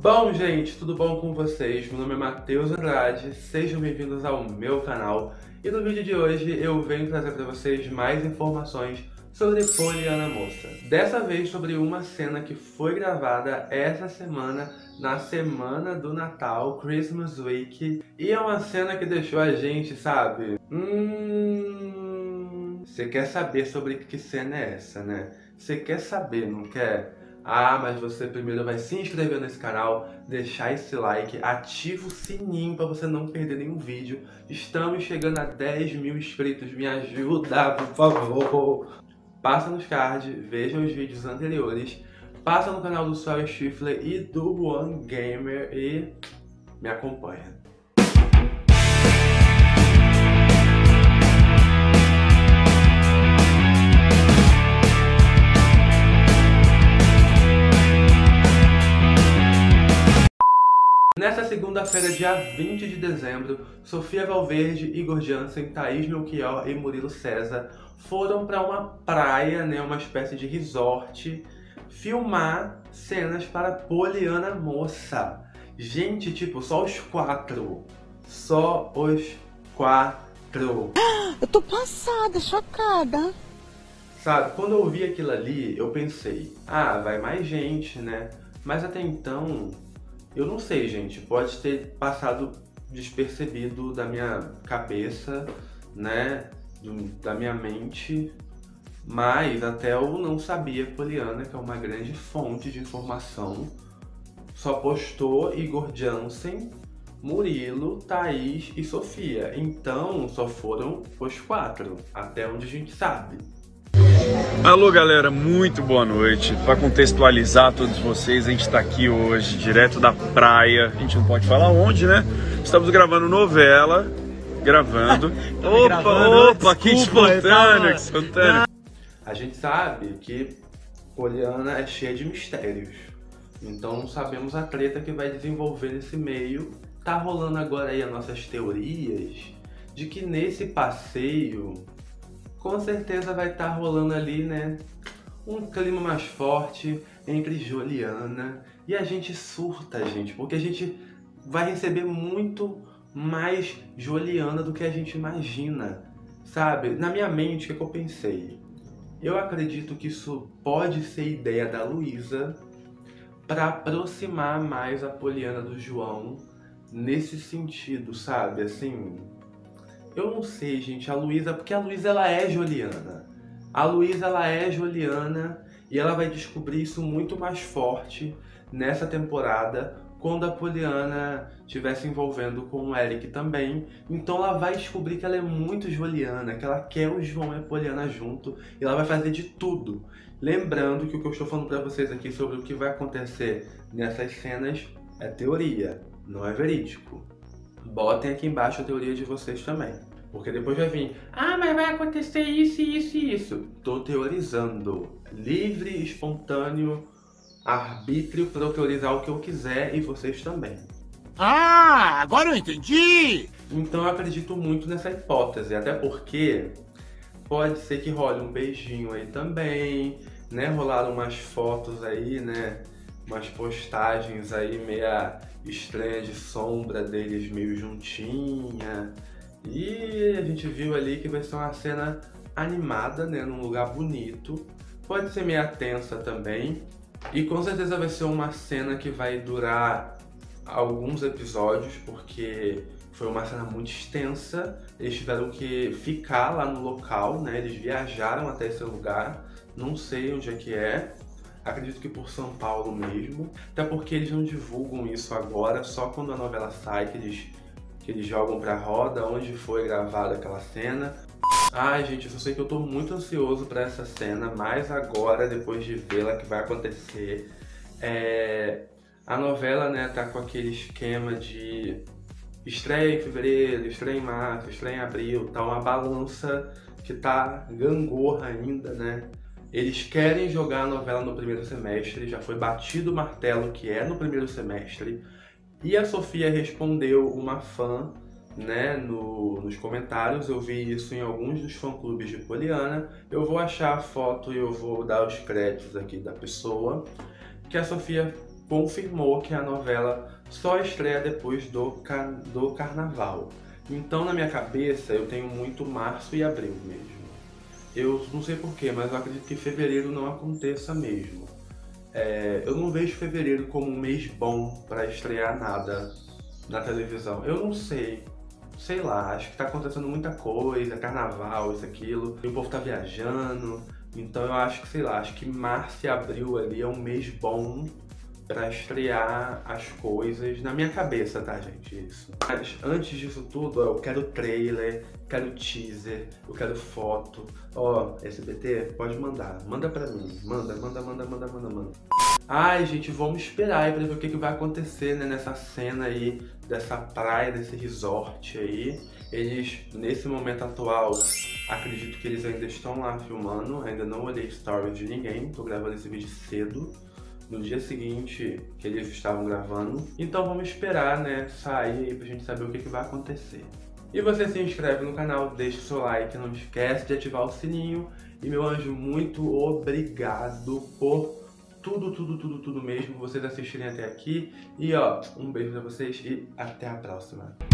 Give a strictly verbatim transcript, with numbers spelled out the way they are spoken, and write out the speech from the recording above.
Bom, gente, tudo bom com vocês? Meu nome é Matheus Andrade, sejam bem-vindos ao meu canal. E no vídeo de hoje eu venho trazer para vocês mais informações sobre Poliana Moça. Dessa vez sobre uma cena que foi gravada essa semana, na semana do Natal, Christmas Week. E é uma cena que deixou a gente, sabe? Hum... Você quer saber sobre que cena é essa, né? Você quer saber, não quer? Ah, mas você primeiro vai se inscrever nesse canal, deixar esse like, ativa o sininho para você não perder nenhum vídeo. Estamos chegando a dez mil inscritos, me ajuda, por favor. Passa nos cards, veja os vídeos anteriores, passa no canal do Suave Stifler e do One Gamer e me acompanha. Nessa segunda-feira, dia vinte de dezembro, Sofia Valverde, Igor Jansen, Thaís Melchior e Murilo César foram para uma praia, né, uma espécie de resort, filmar cenas para Poliana Moça. Gente, tipo, só os quatro. Só os quatro. Eu tô passada, chocada. Sabe, quando eu vi aquilo ali, eu pensei, ah, vai mais gente, né? Mas até então... eu não sei, gente, pode ter passado despercebido da minha cabeça, né, do, da minha mente, mas até eu não sabia que Poliana, que é uma grande fonte de informação, só postou Igor Jansen, Murilo, Thaís e Sofia. Então só foram os quatro, até onde a gente sabe. Alô galera, muito boa noite. Para contextualizar todos vocês, a gente está aqui hoje, direto da praia. A gente não pode falar onde, né? Estamos gravando novela, gravando. Opa, gravando, opa, que desculpa, espontâneo, tava... que espontâneo. A gente sabe que Poliana é cheia de mistérios. Então não sabemos a treta que vai desenvolver nesse meio. Tá rolando agora aí as nossas teorias de que nesse passeio... com certeza vai estar rolando ali, né, um clima mais forte entre Juliana e a gente surta, gente, porque a gente vai receber muito mais Juliana do que a gente imagina, sabe? Na minha mente, o que, que eu pensei? Eu acredito que isso pode ser ideia da Luísa para aproximar mais a Poliana do João nesse sentido, sabe? Assim... eu não sei, gente, a Luísa, porque a Luísa ela é Juliana. A Luísa ela é Juliana e ela vai descobrir isso muito mais forte nessa temporada, quando a Poliana estiver se envolvendo com o Eric também. Então ela vai descobrir que ela é muito Juliana, que ela quer o João e a Poliana junto, e ela vai fazer de tudo. Lembrando que o que eu estou falando para vocês aqui sobre o que vai acontecer nessas cenas é teoria, não é verídico. Botem aqui embaixo a teoria de vocês também. Porque depois vai vir, ah, mas vai acontecer isso, isso e isso. Tô teorizando. Livre, espontâneo, arbítrio para eu teorizar o que eu quiser e vocês também. Ah, agora eu entendi! Então eu acredito muito nessa hipótese, até porque pode ser que role um beijinho aí também, né? Rolaram umas fotos aí, né? Umas postagens aí meia estranha de sombra deles meio juntinha. E a gente viu ali que vai ser uma cena animada, né, num lugar bonito. Pode ser meio tensa também. E com certeza vai ser uma cena que vai durar alguns episódios, porque foi uma cena muito extensa. Eles tiveram que ficar lá no local, né, eles viajaram até esse lugar. Não sei onde é que é. Acredito que por São Paulo mesmo, até porque eles não divulgam isso agora, só quando a novela sai que eles, que eles jogam pra roda onde foi gravada aquela cena. Ai, gente, eu só sei que eu tô muito ansioso pra essa cena, mas agora, depois de vê-la, que vai acontecer. É... A novela, né, tá com aquele esquema de estreia em fevereiro, estreia em março, estreia em abril, tá uma balança que tá gangorra ainda, né? Eles querem jogar a novela no primeiro semestre, já foi batido o martelo que é no primeiro semestre. E a Sofia respondeu uma fã, né, no, nos comentários, eu vi isso em alguns dos fã-clubes de Poliana. Eu vou achar a foto e eu vou dar os créditos aqui da pessoa. Que a Sofia confirmou que a novela só estreia depois do, car do carnaval. Então, na minha cabeça, eu tenho muito março e abril mesmo. Eu não sei porquê, mas eu acredito que fevereiro não aconteça mesmo. É, eu não vejo fevereiro como um mês bom para estrear nada na televisão. Eu não sei. Sei lá, acho que tá acontecendo muita coisa, carnaval, isso, aquilo. E o povo tá viajando. Então eu acho que, sei lá, acho que março e abril ali é um mês bom pra estrear as coisas na minha cabeça, tá, gente? Isso. Mas antes disso tudo, ó, eu quero trailer, quero teaser, eu quero foto. Ó, S B T, pode mandar. Manda pra mim. Manda, manda, manda, manda, manda, manda. Ai, gente, vamos esperar aí pra ver o que, que vai acontecer, né, nessa cena aí, dessa praia, desse resort aí. Eles, nesse momento atual, acredito que eles ainda estão lá filmando. Ainda não olhei story de ninguém, tô gravando esse vídeo cedo, no dia seguinte que eles estavam gravando. Então vamos esperar, né, sair aí pra gente saber o que, que vai acontecer. E você se inscreve no canal, deixa o seu like, não esquece de ativar o sininho. E meu anjo, muito obrigado por tudo, tudo, tudo, tudo mesmo, vocês assistirem até aqui. E ó, um beijo pra vocês e até a próxima.